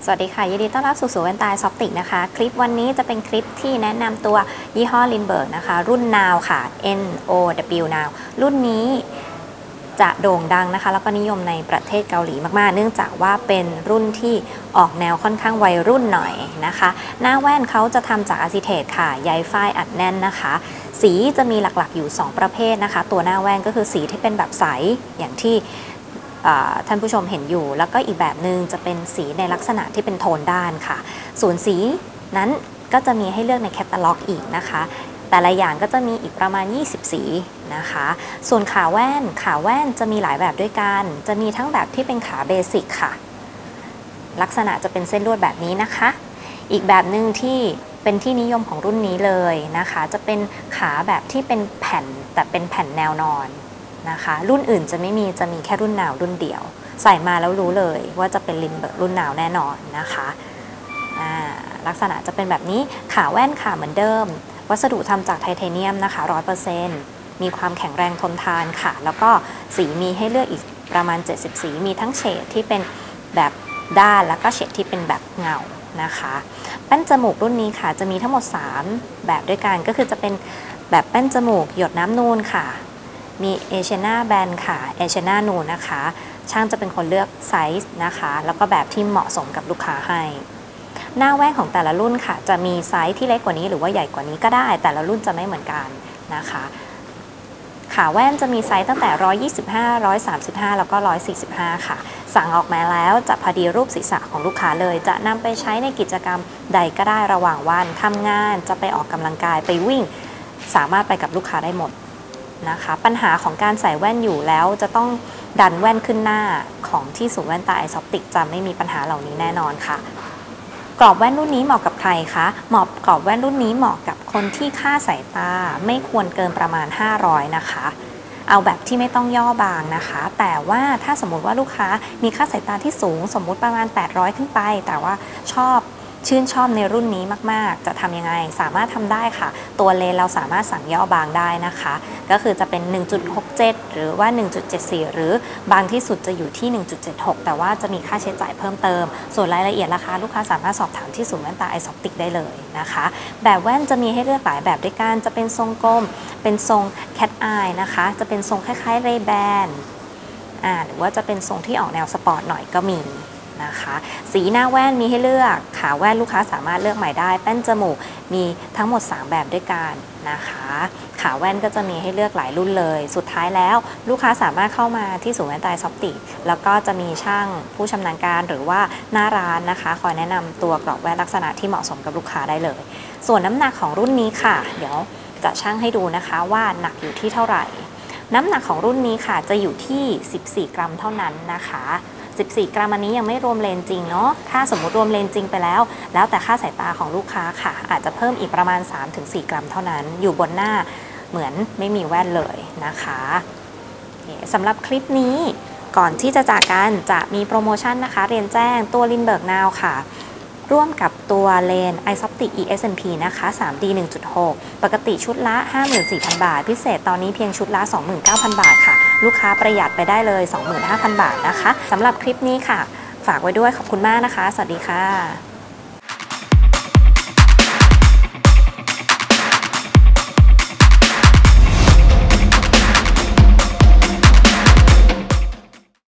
สวัสดีค่ะยินดีต้อนรับสู่แว่นตาซอปติกนะคะคลิปวันนี้จะเป็นคลิปที่แนะนำตัวยี่ห้อลินเบิร์กนะคะรุ่น Now ค่ะ NOW Now รุ่นนี้จะโด่งดังนะคะแล้วก็นิยมในประเทศเกาหลีมากๆเนื่องจากว่าเป็นรุ่นที่ออกแนวค่อนข้างวัยรุ่นหน่อยนะคะหน้าแว่นเขาจะทำจากอะซิเทตค่ะใยฝ้ายอัดแน่นนะคะสีจะมีหลักๆอยู่2ประเภทนะคะตัวหน้าแว่นก็คือสีที่เป็นแบบใสอย่างที่ท่านผู้ชมเห็นอยู่แล้วก็อีกแบบหนึ่งจะเป็นสีในลักษณะที่เป็นโทนด้านค่ะส่วนสีนั้นก็จะมีให้เลือกในแคตตาล็อกอีกนะคะแต่ละอย่างก็จะมีอีกประมาณ20สีนะคะส่วนขาแว่นจะมีหลายแบบด้วยกันจะมีทั้งแบบที่เป็นขาเบสิกค่ะลักษณะจะเป็นเส้นลวดแบบนี้นะคะอีกแบบหนึ่งที่เป็นที่นิยมของรุ่นนี้เลยนะคะจะเป็นขาแบบที่เป็นแผ่นแต่เป็นแผ่นแนวนอนนะคะรุ่นอื่นจะไม่มีจะมีแค่รุ่นนาวรุ่นเดียวใส่มาแล้วรู้เลยว่าจะเป็นลินเบิร์กรุ่นนาวแน่นอนนะคะลักษณะจะเป็นแบบนี้ขาแว่นค่ะเหมือนเดิมวัสดุทำจากไทเทเนียมนะคะ 100% มีความแข็งแรงทนทานค่ะแล้วก็สีมีให้เลือกอีกประมาณ70สีมีทั้งเฉดที่เป็นแบบด้านแล้วก็เฉดที่เป็นแบบเงานะคะแป้นจมูกรุ่นนี้ค่ะจะมีทั้งหมด3แบบด้วยกันก็คือจะเป็นแบบแป้นจมูกหยดน้ำนูนค่ะมีเอเชียนาแบนค่ะเอเชียนานูนนะคะช่างจะเป็นคนเลือกไซส์นะคะแล้วก็แบบที่เหมาะสมกับลูกค้าให้หน้าแว่นของแต่ละรุ่นค่ะจะมีไซส์ที่เล็กกว่านี้หรือว่าใหญ่กว่านี้ก็ได้แต่ละรุ่นจะไม่เหมือนกันนะคะขาแว่นจะมีไซส์ตั้งแต่125 135แล้วก็145ค่ะสั่งออกมาแล้วจะพอดีรูปศีรษะของลูกค้าเลยจะนำไปใช้ในกิจกรรมใดก็ได้ระหว่างวันทำงานจะไปออกกำลังกายไปวิ่งสามารถไปกับลูกค้าได้หมดนะคะปัญหาของการใส่แว่นอยู่แล้วจะต้องดันแว่นขึ้นหน้าของที่ศูนย์แว่นตาไอซอปติกจะไม่มีปัญหาเหล่านี้แน่นอนค่ะกรอบแว่นรุ่นนี้เหมาะกับใครคะกรอบแว่นรุ่นนี้เหมาะกับคนที่ค่าสายตาไม่ควรเกินประมาณ500นะคะเอาแบบที่ไม่ต้องย่อบางนะคะแต่ว่าถ้าสมมุติว่าลูกค้ามีค่าสายตาที่สูงสมมุติประมาณ800ขึ้นไปแต่ว่าชื่นชอบในรุ่นนี้มากๆจะทำยังไงสามารถทำได้ค่ะตัวเลนเราสามารถสั่งย่อบางได้นะคะก็คือจะเป็น 1.67 หรือว่า 1.74 หรือบางที่สุดจะอยู่ที่ 1.76 แต่ว่าจะมีค่าใช้จ่ายเพิ่มเติมส่วนรายละเอียดราคาลูกค้าสามารถสอบถามที่ศูนย์แว่นตาไอซอปติกได้เลยนะคะแบบแว่นจะมีให้เลือกหลายแบบด้วยกันจะเป็นทรงกลมเป็นทรงแคทอายนะคะจะเป็นทรงคล้ายๆเรย์แบนหรือว่าจะเป็นทรงที่ออกแนวสปอร์ตหน่อยก็มีนะคะสีหน้าแว่นมีให้เลือกขาแว่นลูกค้าสามารถเลือกใหม่ได้แป้นจมูกมีทั้งหมด3แบบด้วยกันนะคะขาแว่นก็จะมีให้เลือกหลายรุ่นเลยสุดท้ายแล้วลูกค้าสามารถเข้ามาที่ศูนย์แว่นตาซอปติกแล้วก็จะมีช่างผู้ชำนาญการหรือว่าหน้าร้านนะคะคอยแนะนำตัวกรอบแว่นลักษณะที่เหมาะสมกับลูกค้าได้เลยส่วนน้ำหนักของรุ่นนี้ค่ะเดี๋ยวจะชั่งให้ดูนะคะว่าหนักอยู่ที่เท่าไหร่น้ำหนักของรุ่นนี้ค่ะจะอยู่ที่14 กรัมเท่านั้นนะคะ14 กรัมอันนี้ยังไม่รวมเลนจริงเนาะถ้าสมมุติรวมเลนจริงไปแล้วแต่ค่าสายตาของลูกค้าค่ะอาจจะเพิ่มอีกประมาณ 3-4 กรัมเท่านั้นอยู่บนหน้าเหมือนไม่มีแว่นเลยนะคะสำหรับคลิปนี้ก่อนที่จะจากกันจะมีโปรโมชั่นนะคะเรียนแจ้งตัวลินเบิร์กนาวค่ะร่วมกับตัวเลน iSoptic ESNP นะคะ 3D 1.6 ปกติชุดละ 54,000 บาทพิเศษตอนนี้เพียงชุดละ 29,000 บาทค่ะลูกค้าประหยัดไปได้เลย 25,000 บาทนะคะสำหรับคลิปนี้ค่ะฝากไว้ด้วยขอบคุณมากนะคะสวัสดีค่ะ